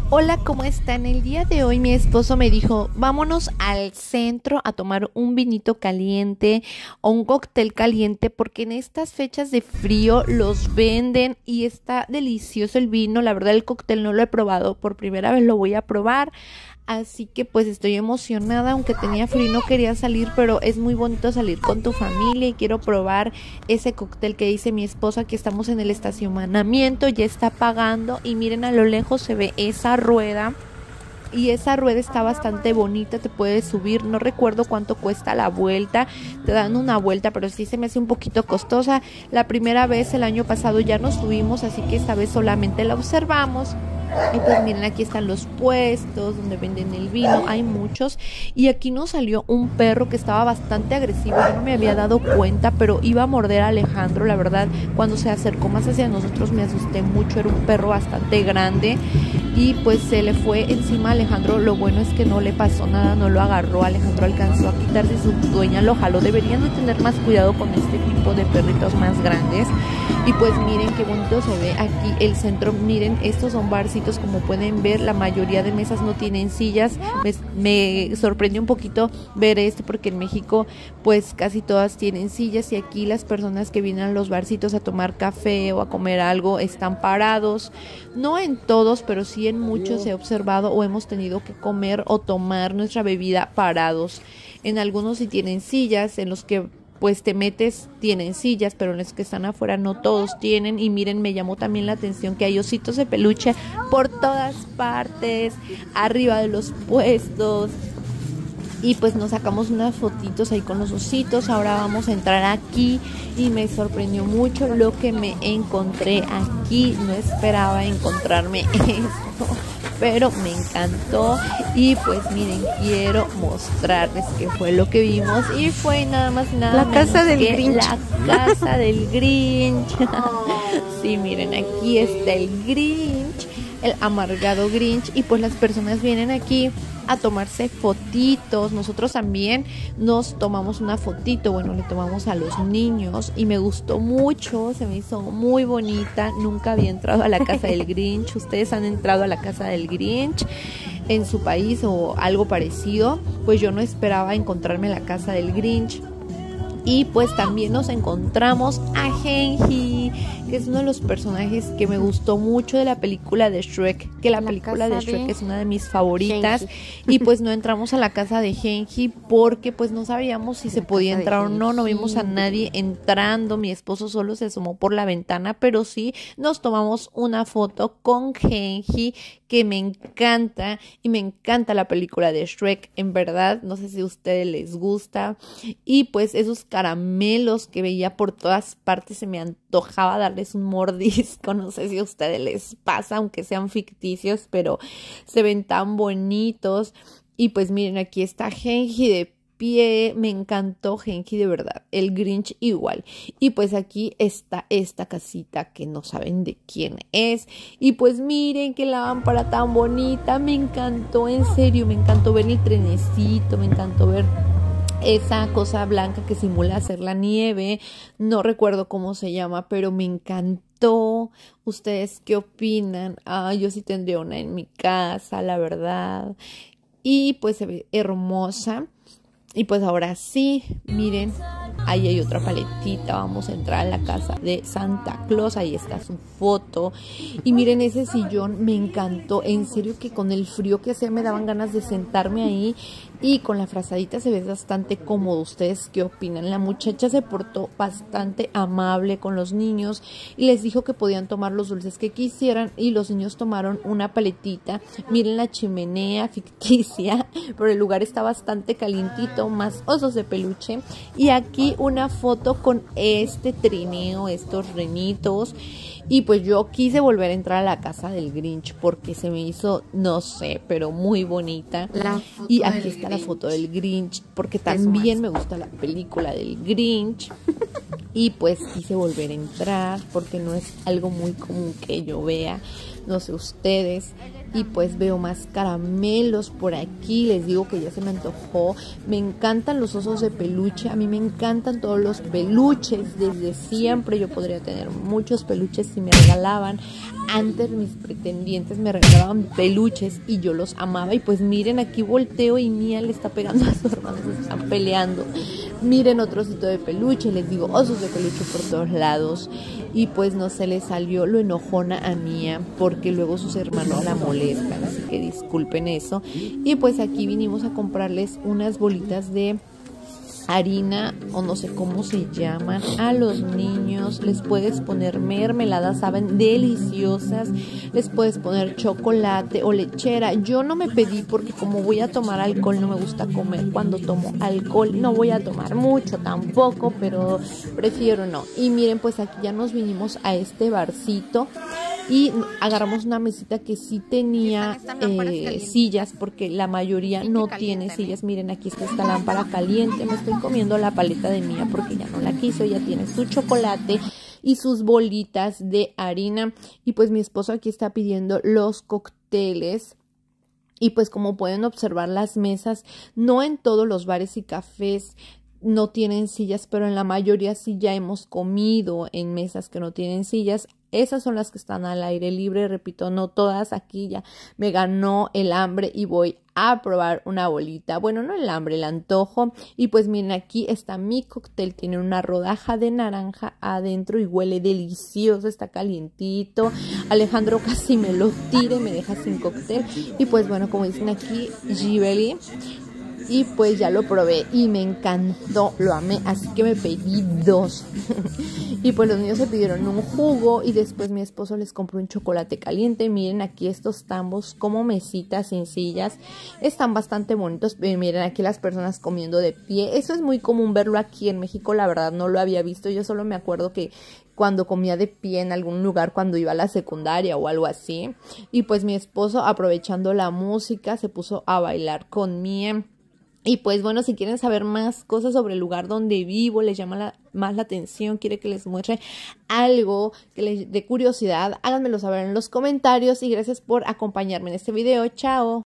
Hola, ¿cómo están? El día de hoy mi esposo me dijo, vámonos al centro a tomar un vinito caliente o un cóctel caliente porque en estas fechas de frío los venden y está delicioso el vino. La verdad el cóctel no lo he probado, por primera vez lo voy a probar. Así que pues estoy emocionada, aunque tenía frío y no quería salir, pero es muy bonito salir con tu familia y quiero probar ese cóctel que dice mi esposa. Que estamos en el estacionamiento, ya está apagando y miren a lo lejos se ve esa rueda. Y esa rueda está bastante bonita, te puedes subir, no recuerdo cuánto cuesta la vuelta, te dan una vuelta, pero sí se me hace un poquito costosa. La primera vez el año pasado ya nos subimos, así que esta vez solamente la observamos. Y pues miren, aquí están los puestos donde venden el vino, hay muchos. Y aquí nos salió un perro que estaba bastante agresivo, yo no me había dado cuenta, pero iba a morder a Alejandro. La verdad, cuando se acercó más hacia nosotros me asusté mucho, era un perro bastante grande. Y pues se le fue encima a Alejandro. Lo bueno es que no le pasó nada, no lo agarró. Alejandro alcanzó a quitarse, su dueña lo jaló. Deberían de tener más cuidado con este tipo de perritos más grandes. Y pues miren qué bonito se ve aquí el centro. Miren, estos son barcitos, como pueden ver, la mayoría de mesas no tienen sillas. Me sorprendió un poquito ver esto porque en México pues casi todas tienen sillas, y aquí las personas que vienen a los barcitos a tomar café o a comer algo están parados. No en todos, pero sí en muchos he observado o hemos tenido que comer o tomar nuestra bebida parados. En algunos sí tienen sillas, en los que pues te metes tienen sillas, pero en los que están afuera no todos tienen. Y miren, me llamó también la atención que hay ositos de peluche por todas partes, arriba de los puestos. Y pues nos sacamos unas fotitos ahí con los ositos. Ahora vamos a entrar aquí y me sorprendió mucho lo que me encontré aquí. No esperaba encontrarme esto, pero me encantó. Y pues miren, quiero mostrarles qué fue lo que vimos. Y fue nada más y nada la casa del Grinch. La casa del Grinch. Sí, miren, aquí está el Grinch, el amargado Grinch. Y pues las personas vienen aquí a tomarse fotitos. Nosotros también nos tomamos una fotito, bueno, le tomamos a los niños y me gustó mucho, se me hizo muy bonita. Nunca había entrado a la casa del Grinch. ¿Ustedes han entrado a la casa del Grinch en su país o algo parecido? Pues yo no esperaba encontrarme la casa del Grinch. Y pues también nos encontramos a Genji, que es uno de los personajes que me gustó mucho de la película de Shrek, que la película de Shrek es una de mis favoritas. Genji. Y pues no entramos a la casa de Genji porque pues no sabíamos si se podía entrar o no, no vimos a nadie entrando. Mi esposo solo se asomó por la ventana, pero sí nos tomamos una foto con Genji, que me encanta, y me encanta la película de Shrek, en verdad. No sé si a ustedes les gusta. Y pues esos caramelos que veía por todas partes, se me antojaba darles un mordisco. No sé si a ustedes les pasa, aunque sean ficticios, pero se ven tan bonitos. Y pues miren, aquí está Genji de pie. Me encantó Genji, de verdad. El Grinch igual. Y pues aquí está esta casita que no saben de quién es. Y pues miren qué lámpara tan bonita. Me encantó, en serio, me encantó ver el trenecito, me encantó ver esa cosa blanca que simula hacer la nieve. No recuerdo cómo se llama, pero me encantó. ¿Ustedes qué opinan? Yo sí tendría una en mi casa, la verdad. Y pues se ve hermosa. Y pues ahora sí, miren, ahí hay otra paletita. Vamos a entrar a la casa de Santa Claus. Ahí está su foto. Y miren, ese sillón me encantó. En serio que con el frío que hacía me daban ganas de sentarme ahí. Y con la frazadita se ve bastante cómodo. ¿Ustedes qué opinan? La muchacha se portó bastante amable con los niños y les dijo que podían tomar los dulces que quisieran. Y los niños tomaron una paletita. Miren la chimenea ficticia, pero el lugar está bastante calientito. Más osos de peluche. Y aquí una foto con este trineo, estos renitos. Y pues yo quise volver a entrar a la casa del Grinch porque se me hizo, no sé, pero muy bonita. Y aquí está la foto del Grinch porque también me gusta la película del Grinch. Y pues quise volver a entrar porque no es algo muy común que yo vea. no sé ustedes. Y pues veo más caramelos por aquí, les digo que ya se me antojó. Me encantan los osos de peluche, a mí me encantan todos los peluches, desde siempre yo podría tener muchos peluches si me regalaban. Antes mis pretendientes me regalaban peluches y yo los amaba. Y pues miren, aquí volteo y Mía le está pegando a su hermano, se están peleando. Miren otro osito de peluche, les digo, osos de peluche por todos lados. Y pues no se le salió lo enojona a Mía, porque luego sus hermanos la molestan, así que disculpen eso. Y pues aquí vinimos a comprarles unas bolitas de harina, o no sé cómo se llaman, a los niños. Les puedes poner mermelada, saben, deliciosas. Les puedes poner chocolate o lechera. Yo no me pedí porque como voy a tomar alcohol, no me gusta comer cuando tomo alcohol. No voy a tomar mucho tampoco, pero prefiero no. Y miren, pues aquí ya nos vinimos a este barcito y agarramos una mesita que sí tenía sillas, porque la mayoría no tiene sillas. Miren, aquí está esta lámpara caliente. Me estoy comiendo la paleta de Mía porque ya no la quiso. Ella tiene su chocolate y sus bolitas de harina. Y pues mi esposo aquí está pidiendo los cócteles. Y pues como pueden observar, las mesas, no en todos los bares y cafés no tienen sillas, pero en la mayoría sí ya hemos comido en mesas que no tienen sillas. Esas son las que están al aire libre, repito, no todas. Aquí ya me ganó el hambre y voy a probar una bolita. Bueno, no el hambre, el antojo. Y pues miren, aquí está mi cóctel. Tiene una rodaja de naranja adentro y huele delicioso, está calientito. Alejandro casi me lo tira y me deja sin cóctel. Y pues bueno, como dicen aquí, Ghibli. Y pues ya lo probé y me encantó, lo amé, así que me pedí 2. Y pues los niños se pidieron un jugo y después mi esposo les compró un chocolate caliente. Miren aquí estos tambos como mesitas sin sillas, están bastante bonitos. Miren aquí las personas comiendo de pie, eso es muy común verlo aquí en México, la verdad no lo había visto. Yo solo me acuerdo que cuando comía de pie en algún lugar cuando iba a la secundaria o algo así. Y pues mi esposo, aprovechando la música, se puso a bailar con Mía. Y pues bueno, si quieren saber más cosas sobre el lugar donde vivo, les llama más la atención, quiere que les muestre algo que les dé curiosidad, háganmelo saber en los comentarios y gracias por acompañarme en este video. Chao.